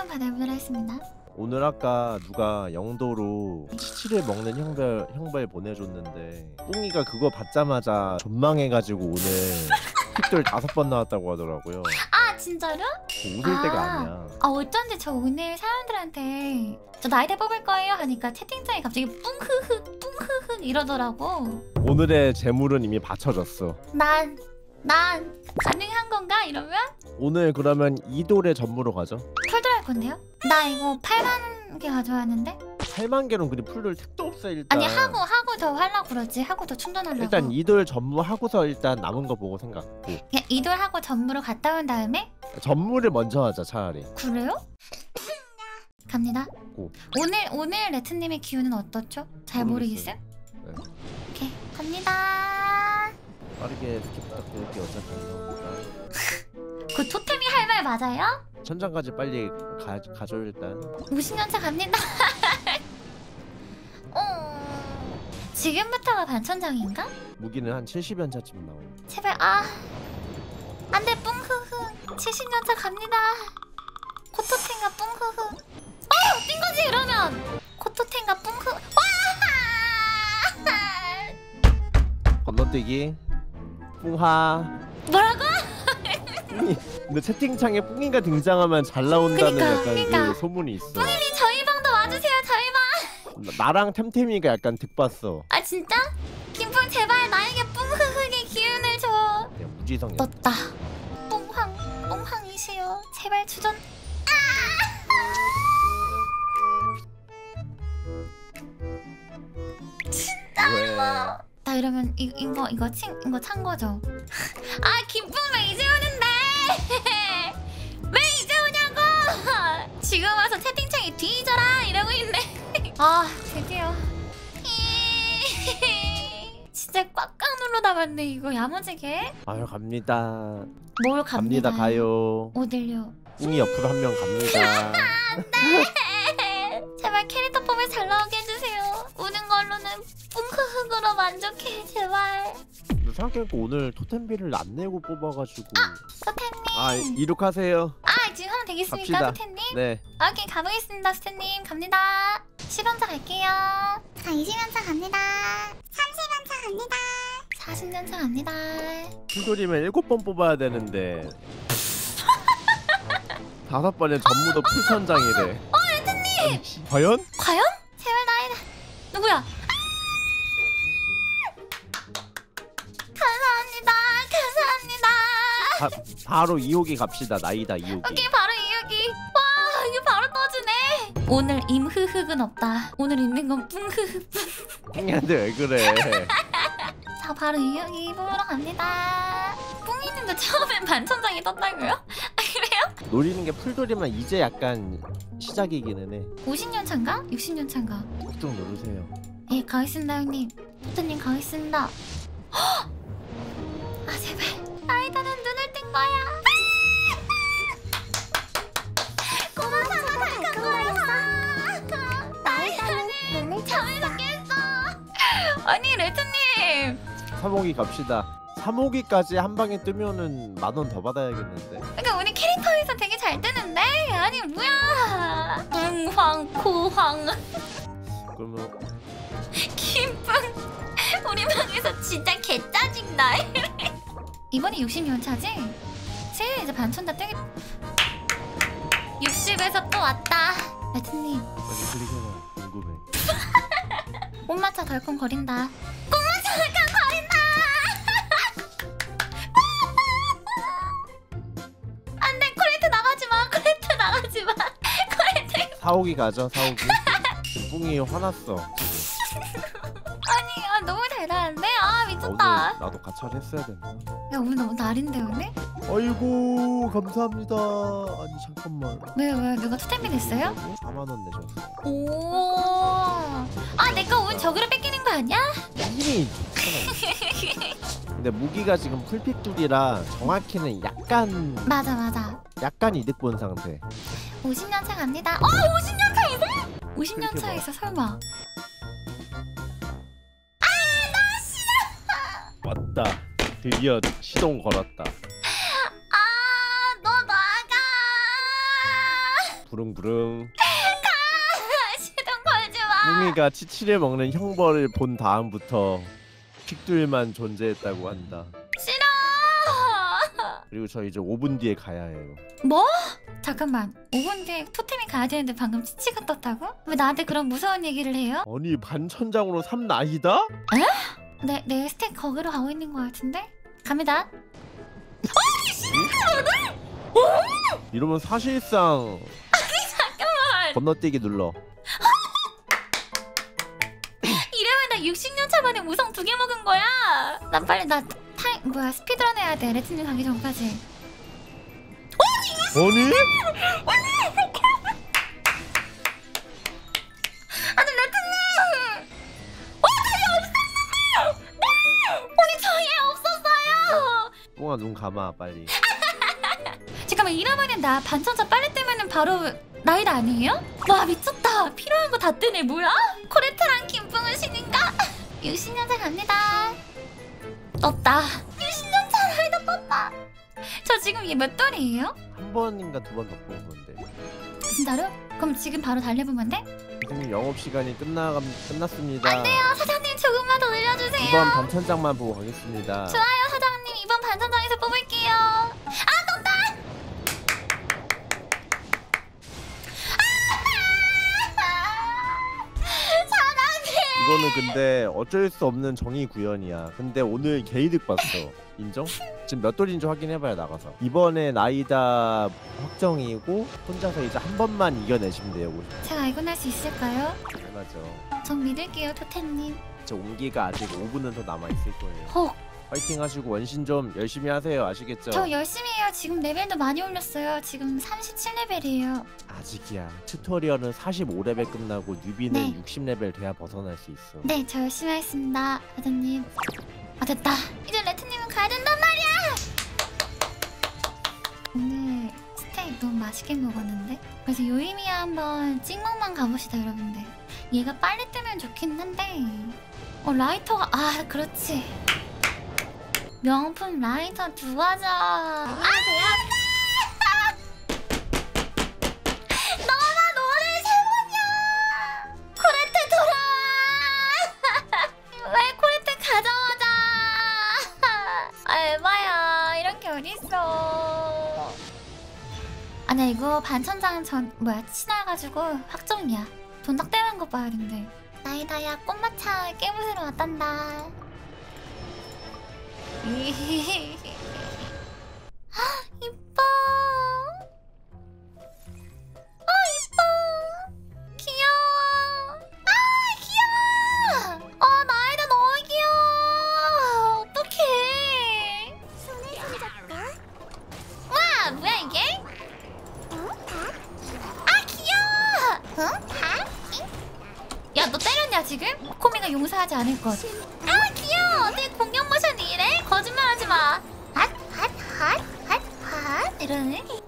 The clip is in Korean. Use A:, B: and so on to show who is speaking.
A: 한번 받아보도록 하겠습니다.
B: 오늘 아까 누가 영도로 치치를 먹는 형벌 보내줬는데 뿡이가 그거 받자마자 전망해가지고 오늘 픽돌 5번 나왔다고 하더라고요.
A: 아 진짜로?
B: 웃을 때가 아니야.
A: 아 어쩐지 저 오늘 사람들한테 저 나이대 뽑을 거예요 하니까 채팅창에 갑자기 뿡흐흐 뿡흐흐 이러더라고.
B: 오늘의 재물은 이미 받쳐졌어.
A: 난 가능한 건가 이러면?
B: 오늘 그러면 이돌의 전무로 가죠.
A: 폴더를 할 건데요? 나 이거 8만 개 가져왔는데?
B: 8만 개는 그리 풀돌 택도 없어 일단.
A: 아니 하고 더 하려고 그러지. 하고 더 충전하려고.
B: 일단 이돌 전무 하고서 일단 남은 거 보고 생각하고.
A: 그냥 이돌하고 전무로 갔다 온 다음에?
B: 전무를 먼저 하자 차라리.
A: 그래요? 갑니다.
B: 고.
A: 오늘 레트님의 기운은 어떻죠? 잘 모르겠어요?
B: 네.
A: 오케이 갑니다.
B: 빠르게 스킵 부탁드릴게요. 어차피 안 나오니까.
A: 그 토템이 할 말 맞아요?
B: 천장까지 빨리 가져 일단.
A: 50년차 갑니다. 지금부터가 반천장인가?
B: 무기는 한 70연차쯤 나오고.
A: 제발 안돼 뿡흐흐 70년차 갑니다. 코토텐가 뿡흐흐 띵거지 이러면 코토텐가 뿡흐 와
B: 건너뛰기 뿡하.
A: 뭐라고?
B: 뿡이. 근데 채팅창에 뿡이가 등장하면 잘 나온다는
A: 그러니까.
B: 그 소문이 있어.
A: 뿡이님 저희 방도 와주세요. 저희 방.
B: 나랑 템템이가 약간 득봤어.
A: 아 진짜? 김뿡 제발 나에게 뿡흐흐의 기운을 줘.
B: 그냥 무지성이야.
A: 떴다. 뿡황이시여 제발 추전.
B: 왜?
A: 나 이러면 이거 찬 거죠? 아 김뿡 왜 이제 오는데? 왜 이제 오냐고? 지금 와서 채팅창에 뒤져라 이러고 있네. 아 드디어. 진짜 꽉꽉 눌러 담았네 이거 야무지게.
B: 아유 갑니다.
A: 뭘 갑니다.
B: 갑니다 가요.
A: 어딜요?
B: 뿡이 옆으로 한 명 갑니다.
A: 안돼. 제발 캐릭터 뽑을 잘 나오게 해주세요. 우는 걸로는 뿡크흑으로 만족해 제발.
B: 생각해보니까 오늘 토템비를 안 내고 뽑아가지고.
A: 스태님.
B: 아 이륙하세요.
A: 아 지금 하면 되겠습니까
B: 갑시다.
A: 스태님?
B: 네.
A: 오케이 가보겠습니다 스태님. 갑니다. 10연차 갈게요. 자 20연차 갑니다. 30연차 갑니다. 40년차 갑니다.
B: 풀돌이면 7번 뽑아야 되는데 5번에 전무도 풀천장이래.
A: 레트님!
B: 과연?
A: 과연? 제발 나이다. 누구야? 감사합니다. 감사합니다.
B: 바로 2호기 갑시다. 나이다 2호기.
A: 오케이 바로 이유기. 와 이거 바로 떠주네. 오늘 임흐흑은 없다. 오늘 있는 건 뿡흐흑.
B: 뿡이한테 왜 그래.
A: 자 바로 이유기 뽑으러 갑니다. 뿡이님도 처음엔 반천장이 떴다고요? 아 그래요?
B: 노리는 게 풀돌이면 이제 약간 시작이기는 해.
A: 50년 차인가? 60년 차인가?
B: 꾹 누르세요.
A: 예 가겠습니다 형님. 포트님 가겠습니다. 헉! 아 제발 나이다는 눈을 뜬 거야. 고맙다고 달콤 거리사. 나이다는 눈을 잠에서 깼어. 아니 레트님.
B: 3호기 갑시다. 3호기까지 한 방에 뜨면은 10,000원 더 받아야겠는데.
A: 그러니까 우리 캐릭터에서 되게 잘 뜨는데? 아니 뭐야. 뿡황 코황
B: 그러면
A: 김뿡 우리 방에서 진짜 개짜증나. 이번에 60연차지? 쟤 이제 반천다 뜨기. 60에서 또 왔다. 레트님
B: 빨리 클릭해봐. 궁금해.
A: 꽃마차 덜컹 거린다. 꽃마차 덜컹 거린다. 안돼 코레트 나가지마. 코레트 나가지마. 코레트.
B: 4호기 가죠. 4호기. 뿡이 화났어.
A: 아니 너무 달달한데? 아
B: 오늘
A: 미쳤다.
B: 나도 가차를 했어야 됐나?
A: 야 오늘 너무 날인데 오늘?
B: 아이고 감사합니다. 아니 잠깐만.
A: 왜 누가 투템이 됐어요?
B: 4만원 내줬어.
A: 오. 아 내거 운 저기로 뺏기는 거 아니야?
B: 이미 좋잖아. 근데 무기가 지금 풀픽둘이라 정확히는 약간 이득 본 상태.
A: 50년 차 갑니다. 50년 차에서? 50년 차에서 설마.
B: 왔다. 드디어 시동 걸었다.
A: 너 나가.
B: 부릉부릉.
A: 시동 걸지 마.
B: 뿡이가 치치를 먹는 형벌을 본 다음부터 픽들만 존재했다고 한다.
A: 싫어.
B: 그리고 저 이제 5분 뒤에 가야 해요.
A: 뭐? 잠깐만. 5분 뒤에 토템이 가야 되는데 방금 치치가 떴다고? 왜 나한테 그런 무서운 얘기를 해요?
B: 아니 반천장으로 3 나이다?
A: 내 스택 거기로 가고 있는 것 같은데? 갑니다.
B: 이러면 사실상
A: 잠깐만.
B: 건너뛰기 눌러.
A: 이러면 나 60년 차 만에 무성 2개 먹은 거야. 나 빨리 스피드런 해야 돼. 레트님 가기 전까지.
B: 아니?
A: 아니 레트님. 저희 없었는데. 우리 저희 없었어요.
B: 뿡아 눈 감아 빨리.
A: 잠깐만 이러면은 나 반천자 빨리 뜨면은 바로 나이다 아니에요? 와 미쳤다. 필요한 거 다 뜨네. 뭐야? 코레트랑 김뿡은 신인가? 60년차 갑니다. 떴다. 60년차 나이다 떴다. 저 지금 이게 몇 돌이에요?
B: 한 번인가 2번 더 뽑은 건데.
A: 진짜로? 그럼 지금 바로 달려보면 돼?
B: 선생님 영업시간이 끝났습니다.
A: 안 돼요. 사장님 조금만 더 늘려주세요.
B: 이번 반천장만 보고 가겠습니다.
A: 좋아요 사장님. 이번 반천장에서 뽑을게요. 아 떴다.
B: 이거는 근데 어쩔 수 없는 정의 구현이야. 근데 오늘 개이득 봤어. 인정? 지금 몇 돌인지 확인해봐야 나가서. 이번에 나이다 확정이고 혼자서 이제 한 번만 이겨내시면 돼요. 50.
A: 제가 이겨낼 수 있을까요?
B: 당연하죠.
A: 전 믿을게요 토템님.
B: 저 온기가 아직 5분은 더 남아있을 거예요.
A: 헉.
B: 파이팅 하시고 원신 좀 열심히 하세요. 아시겠죠?
A: 저 열심히 해요. 지금 레벨도 많이 올렸어요. 지금 37레벨이에요.
B: 아직이야. 튜토리얼은 45레벨 끝나고 뉴비는
A: 네.
B: 60레벨 돼야 벗어날 수 있어.
A: 네, 저 열심히 하겠습니다, 사장님. 아 됐다. 이제 레트님은 가야 된단 말이야. 오늘 스테이크 너무 맛있게 먹었는데. 그래서 요이미야 한번 찍먹만 가봅시다, 여러분들. 얘가 빨리 뜨면 좋긴 한데. 라이터가 그렇지. 명품 라이터 두고 가자. 너나 너를 세우냐. 코레트 돌아와. 왜 코레트 가자마자. 에바야 이런 게 어딨어. 아니야 이거 반천장 친해가지고 확정이야. 돈 딱 떼는 거 봐야 근데. 나이다야 꽃마차 깨부수러 왔단다. 이뻐. 이뻐. 귀여워. 귀여워. 나이다 너무 귀여워. 어떡해. 손을 잡을까? 와, 뭐야 이게? 귀여워. 야, 너 때렸냐 지금? 코미가 용서하지 않을 것. 귀여워. 어떻게 공룡 모션이 이래? 거짓말하지 마. 핫 이러네.